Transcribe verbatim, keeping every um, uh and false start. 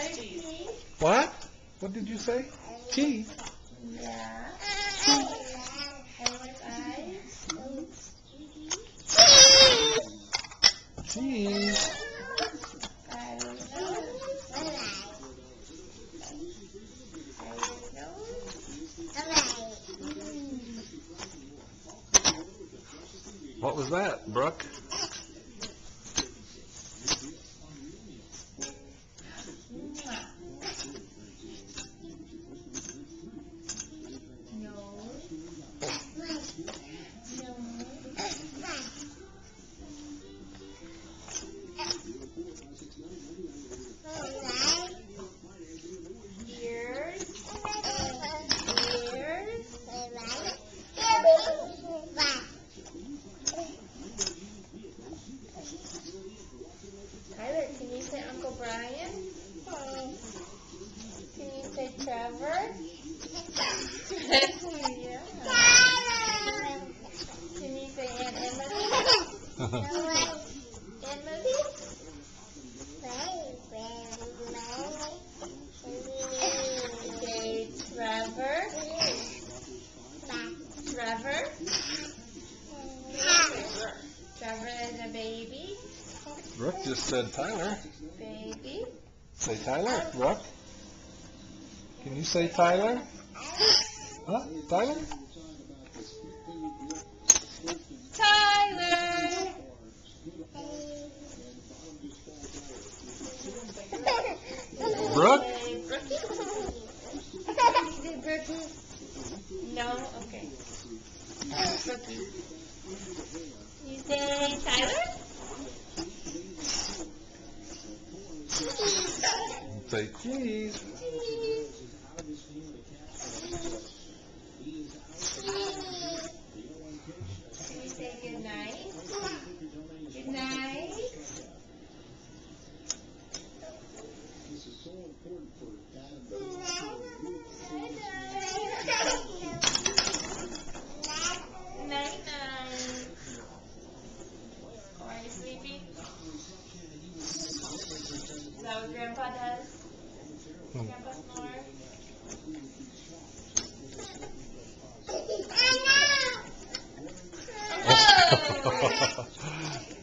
What? What did you say? Cheese. Yeah. And with eyes. Cheese. I don't know. What was that, Brooke? Tyler, can you say Uncle Brian? Can you say Trevor? Yeah. Can you say Aunt Emily? Emily? Okay, Trevor? Trevor? Trevor is a baby? Brooke just said Tyler. Baby? Say Tyler, Brooke. Can you say Tyler? Huh? Tyler? Tyler! Brooke? Say Brookie? Say Brookie? No? Okay. Brookie. You say Tyler? Say cheese. Can you say good night? Good night. Night night. Oh, are you sleepy? Is that what Grandpa does? Grandpa snore? Oh!